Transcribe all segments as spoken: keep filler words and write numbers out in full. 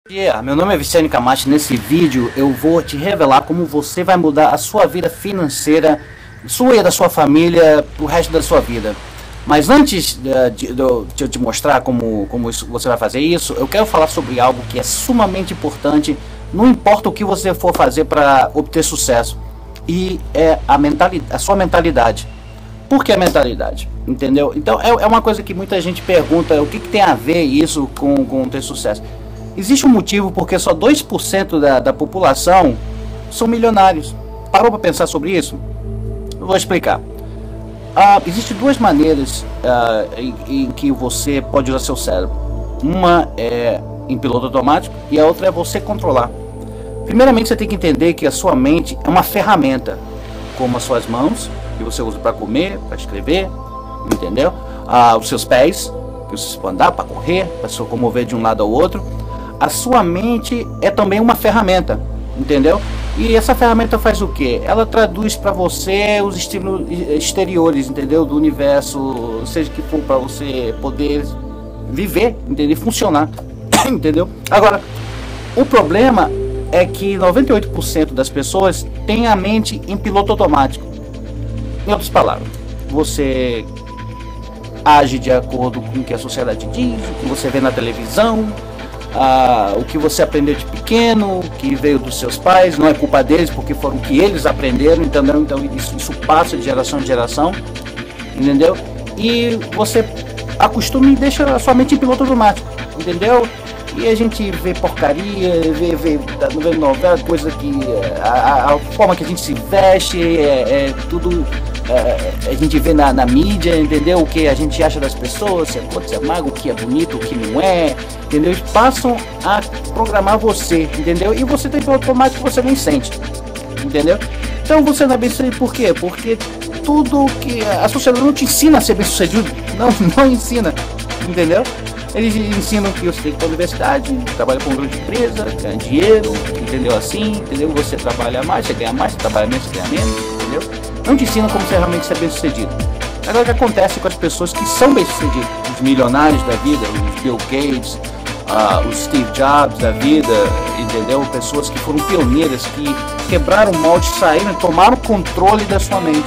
Yeah, meu nome é Vicente Camacho. Nesse vídeo eu vou te revelar como você vai mudar a sua vida financeira, sua e da sua família, o resto da sua vida. Mas antes de, de, de eu te mostrar como, como isso, você vai fazer isso, eu quero falar sobre algo que é sumamente importante, não importa o que você for fazer para obter sucesso, e é a, mentalidade, a sua mentalidade. Por que a mentalidade? Entendeu? Então é, é uma coisa que muita gente pergunta, o que, que tem a ver isso com, com ter sucesso? Existe um motivo porque só dois por cento da, da população são milionários. Parou para pensar sobre isso? Eu vou explicar. Ah, Existem duas maneiras ah, em, em que você pode usar seu cérebro. Uma é em piloto automático e a outra é você controlar. Primeiramente você tem que entender que a sua mente é uma ferramenta, como as suas mãos, que você usa para comer, para escrever, entendeu? Ah, os seus pés, que você pode andar, para correr, para se locomover de um lado ao outro. A sua mente é também uma ferramenta, entendeu? E essa ferramenta faz o que? Ela traduz para você os estímulos exteriores, entendeu? Do universo, seja que for, para você poder viver, entender, funcionar, entendeu? Agora, o problema é que noventa e oito por cento das pessoas têm a mente em piloto automático. Em outras palavras, você age de acordo com o que a sociedade diz, o que você vê na televisão, Ah, o que você aprendeu de pequeno, que veio dos seus pais, não é culpa deles, porque foram o que eles aprenderam, entendeu? Então isso, isso passa de geração em geração, entendeu? E você acostuma e deixa a sua mente em piloto automático, entendeu? E a gente vê porcaria, vê, vê, vê novela, coisa que a, a forma que a gente se veste, é, é tudo é, a gente vê na, na mídia, entendeu? O que a gente acha das pessoas, se é gordo, se é magro, o que é bonito, o que não é, entendeu? Eles passam a programar você, entendeu? E você tem piloto automático que você nem sente, entendeu? Então você não é bem sucedido por quê? Porque tudo que a sociedade não te ensina a ser bem sucedido, não, não ensina, entendeu? Eles ensinam que você tem que ir para a universidade, trabalha com uma grande empresa, ganha dinheiro, entendeu? Assim, entendeu? Você trabalha mais, você ganha mais, você trabalha menos, você ganha menos, entendeu? Não te ensinam como você realmente ser bem sucedido. Agora, o que acontece com as pessoas que são bem sucedidas? Os milionários da vida, os Bill Gates, uh, os Steve Jobs da vida, entendeu? Pessoas que foram pioneiras, que quebraram o molde, saíram, tomaram controle da sua mente.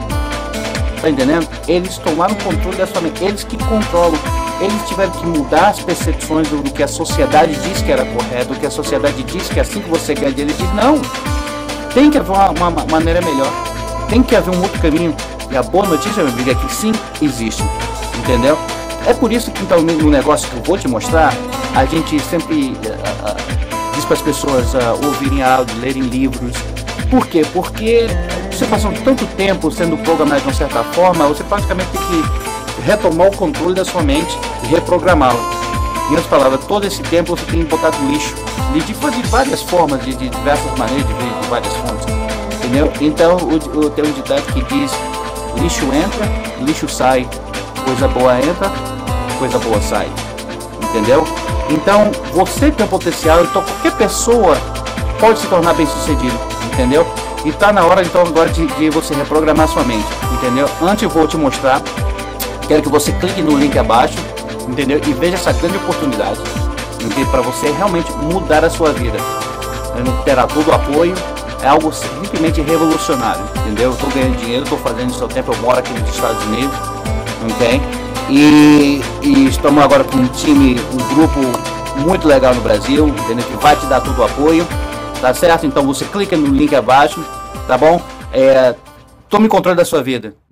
Tá entendendo? Eles tomaram controle da sua mente, eles que controlam. Eles tiveram que mudar as percepções do, do que a sociedade diz que era correto, do que a sociedade diz que é assim que você ganha dinheiro. Ele diz, não, tem que haver uma, uma, uma maneira melhor, tem que haver um outro caminho. E a boa notícia, meu amigo, é que sim, existe, entendeu? É por isso que então no negócio que eu vou te mostrar, a gente sempre uh, uh, diz para as pessoas uh, ouvirem áudio, lerem livros. Por quê? Porque você passou tanto tempo sendo programado de uma certa forma, você praticamente tem que retomar o controle da sua mente e reprogramá-la. Em outras palavras, todo esse tempo você tem botado lixo, de, de várias formas, de, de diversas maneiras, de, de várias fontes, entendeu? Então o, o, tem um ditado que diz, lixo entra, lixo sai, coisa boa entra, coisa boa sai, entendeu? Então você tem um potencial, então qualquer pessoa pode se tornar bem sucedido, entendeu? E tá na hora então agora de, de você reprogramar sua mente, entendeu? Antes eu vou te mostrar. Quero que você clique no link abaixo, entendeu? E veja essa grande oportunidade, para você realmente mudar a sua vida. Terá todo o apoio, é algo simplesmente revolucionário, entendeu? Eu estou ganhando dinheiro, estou fazendo isso ao tempo, eu moro aqui nos Estados Unidos, ok? E, e estamos agora com um time, um grupo muito legal no Brasil, entendeu? Que vai te dar todo o apoio, tá certo? Então você clica no link abaixo, tá bom? É, tome controle da sua vida.